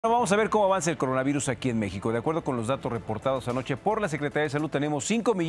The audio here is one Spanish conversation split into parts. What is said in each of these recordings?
Vamos a ver cómo avanza el coronavirus aquí en México. De acuerdo con los datos reportados anoche por la Secretaría de Salud, tenemos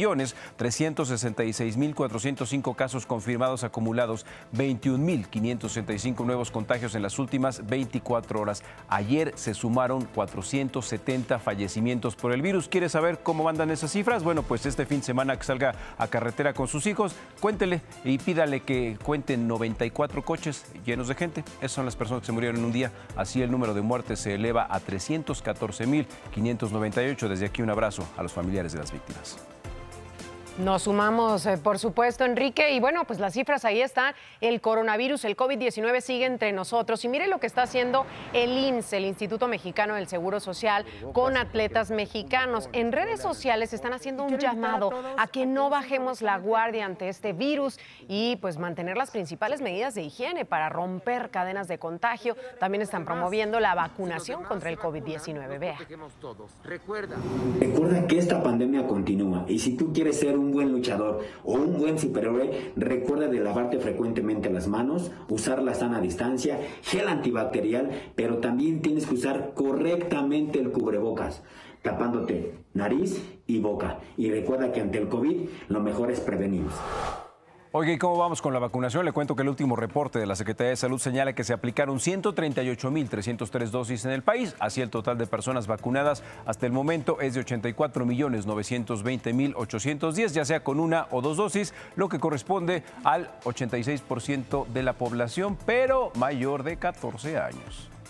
5.366.405 casos confirmados acumulados, 21.565 nuevos contagios en las últimas 24 horas. Ayer se sumaron 470 fallecimientos por el virus. ¿Quiere saber cómo andan esas cifras? Bueno, pues este fin de semana que salga a carretera con sus hijos, cuéntele y pídale que cuenten 94 coches llenos de gente. Esas son las personas que se murieron en un día. Así el número de muertes se eleva a 314.598. Desde aquí un abrazo a los familiares de las víctimas. Nos sumamos, por supuesto, Enrique. Y bueno, pues las cifras ahí están. El coronavirus, el COVID-19 sigue entre nosotros. Y mire lo que está haciendo el IMSS, el Instituto Mexicano del Seguro Social, con atletas mexicanos. En redes sociales están haciendo un llamado a que no bajemos la guardia ante este virus y pues mantener las principales medidas de higiene para romper cadenas de contagio. También están promoviendo la vacunación contra el COVID-19. Vea. Recuerda que esta pandemia continúa y si tú quieres ser un buen luchador o un buen superhéroe, recuerda de lavarte frecuentemente las manos, usar la sana distancia, gel antibacterial, pero también tienes que usar correctamente el cubrebocas, tapándote nariz y boca. Y recuerda que ante el COVID lo mejor es prevenir. Oiga, ¿y cómo vamos con la vacunación? Le cuento que el último reporte de la Secretaría de Salud señala que se aplicaron 138.303 dosis en el país. Así el total de personas vacunadas hasta el momento es de 84.920.810, ya sea con una o dos dosis, lo que corresponde al 86% de la población, pero mayor de 14 años.